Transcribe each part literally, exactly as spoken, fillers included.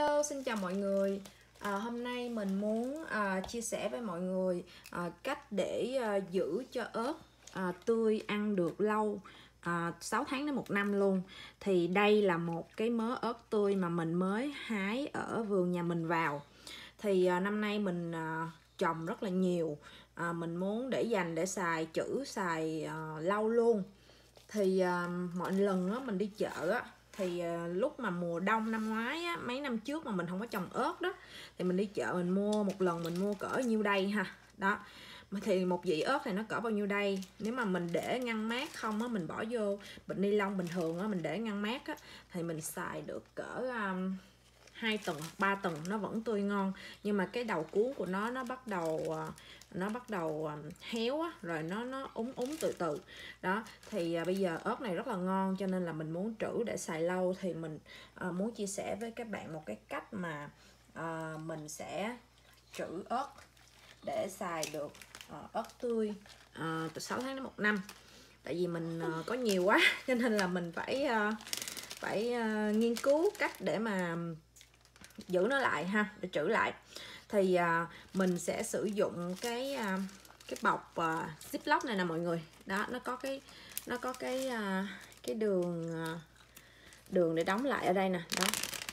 Hello, xin chào mọi người. À, hôm nay mình muốn à, chia sẻ với mọi người à, cách để à, giữ cho ớt à, tươi ăn được lâu, à, sáu tháng đến một năm luôn. Thì đây là một cái mớ ớt tươi mà mình mới hái ở vườn nhà mình vào. Thì à, năm nay mình à, trồng rất là nhiều. À, mình muốn để dành để xài trữ xài à, lâu luôn. Thì à, mọi lần á, mình đi chợ á, thì uh, lúc mà mùa đông năm ngoái á, mấy năm trước mà mình không có trồng ớt đó, thì mình đi chợ mình mua một lần mình mua cỡ nhiêu đây ha, đó thì một dĩ ớt này nó cỡ bao nhiêu đây. Nếu mà mình để ngăn mát không á, mình bỏ vô bịch ni lông bình thường á, mình để ngăn mát á, thì mình xài được cỡ um, hai tuần hoặc ba tuần nó vẫn tươi ngon. Nhưng mà cái đầu cuống của nó nó bắt đầu nó bắt đầu héo á, rồi nó nó úng úng từ từ đó. Thì à, bây giờ ớt này rất là ngon cho nên là mình muốn trữ để xài lâu. Thì mình à, muốn chia sẻ với các bạn một cái cách mà à, mình sẽ trữ ớt để xài được à, ớt tươi à, từ sáu tháng đến một năm. Tại vì mình à, có nhiều quá cho nên là mình phải à, phải à, nghiên cứu cách để mà giữ nó lại ha, để trữ lại. Thì à, mình sẽ sử dụng cái à, cái bọc à, ziploc này nè mọi người. Đó, nó có cái nó có cái à, cái đường à, đường để đóng lại ở đây nè, đó.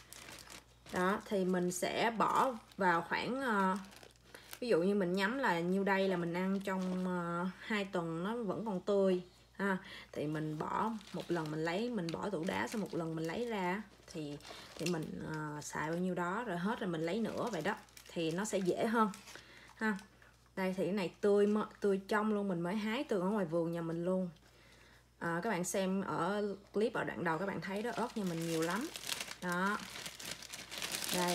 Đó thì mình sẽ bỏ vào khoảng à, ví dụ như mình nhắm là nhiêu đây là mình ăn trong uh, hai tuần nó vẫn còn tươi ha. Thì mình bỏ một lần mình lấy, mình bỏ tủ đá xong một lần mình lấy ra thì thì mình uh, xài bao nhiêu đó rồi hết rồi mình lấy nữa vậy đó, thì nó sẽ dễ hơn ha. Đây thì cái này tươi tươi trong luôn, mình mới hái từ ở ngoài vườn nhà mình luôn. À, các bạn xem ở clip ở đoạn đầu các bạn thấy đó, ớt nhà mình nhiều lắm đó. Đây.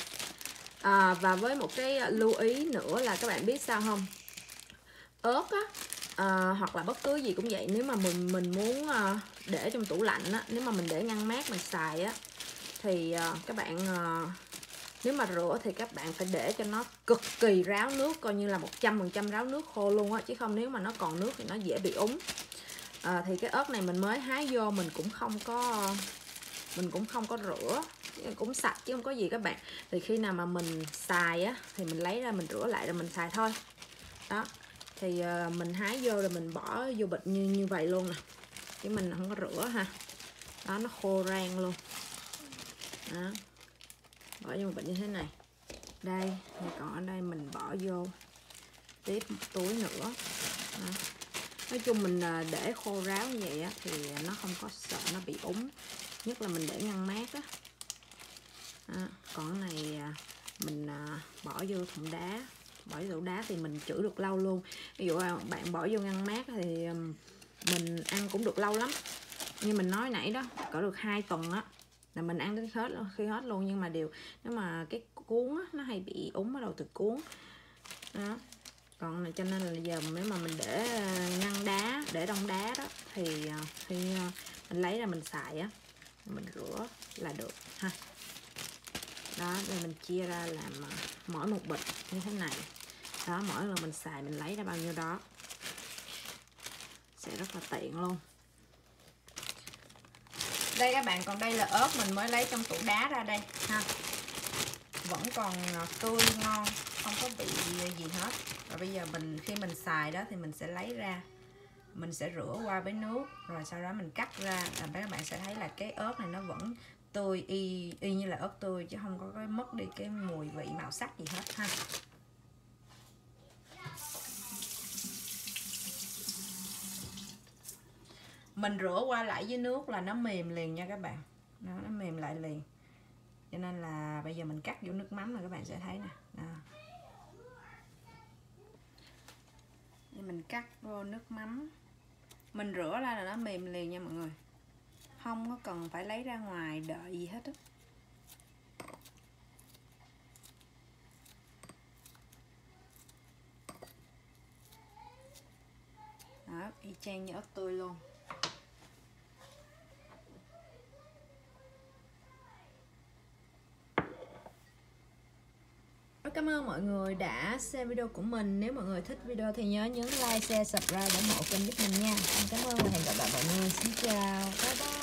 À, và với một cái lưu ý nữa là các bạn biết sao không, ớt á à, hoặc là bất cứ gì cũng vậy, nếu mà mình mình muốn à, để trong tủ lạnh á, nếu mà mình để ngăn mát mình xài á, thì à, các bạn à, nếu mà rửa thì các bạn phải để cho nó cực kỳ ráo nước, coi như là một trăm phần trăm ráo nước khô luôn á, chứ không nếu mà nó còn nước thì nó dễ bị úng. À, thì cái ớt này mình mới hái vô, mình cũng không có mình cũng không có rửa, cũng sạch chứ không có gì các bạn. Thì khi nào mà mình xài á thì mình lấy ra mình rửa lại rồi mình xài thôi đó. Thì uh, mình hái vô rồi mình bỏ vô bịch như như vậy luôn nè, chứ mình không có rửa ha. Đó, nó khô rang luôn đó. Bỏ vô một bịch như thế này. Đây, còn ở đây mình bỏ vô tiếp một túi nữa đó. Nói chung mình để khô ráo như vậy á, thì nó không có sợ nó bị úng, nhất là mình để ngăn mát á. À, còn cái này mình bỏ vô thùng đá, bỏ vô tủ đá thì mình trữ được lâu luôn. Ví dụ bạn bỏ vô ngăn mát thì mình ăn cũng được lâu lắm. Như mình nói nãy đó, có được hai tuần á là mình ăn đến hết khi hết luôn. Nhưng mà điều nếu mà cái cuống á, nó hay bị úng ở đầu từ cuống đó. Còn này cho nên là giờ nếu mà mình để ngăn đá, để đông đá đó, thì khi mình lấy ra mình xài á, mình rửa là được ha. Đó, đây mình chia ra làm mỗi một bịch như thế này đó. Mỗi lần mình xài mình lấy ra bao nhiêu đó, sẽ rất là tiện luôn. Đây các bạn, còn đây là ớt mình mới lấy trong tủ đá ra đây ha, vẫn còn tươi ngon, không có bị gì hết. Rồi bây giờ mình khi mình xài đó thì mình sẽ lấy ra, mình sẽ rửa qua với nước, rồi sau đó mình cắt ra, là các bạn sẽ thấy là cái ớt này nó vẫn tươi y y như là ớt tươi, chứ không có cái mất đi cái mùi vị màu sắc gì hết ha. Mình rửa qua lại với nước là nó mềm liền nha các bạn, nó, nó mềm lại liền. Cho nên là bây giờ mình cắt vô nước mắm là các bạn sẽ thấy nè. Đó. Mình cắt vô nước mắm, mình rửa ra là nó mềm liền nha mọi người, không có cần phải lấy ra ngoài đợi gì hết á. Đó, y chang như ớt tươi luôn. Cảm ơn mọi người đã xem video của mình. Nếu mọi người thích video thì nhớ nhấn like, share, subscribe để ủng hộ kênh giúp mình nha. Cảm ơn và hẹn gặp lại mọi người. Xin chào, bye bye.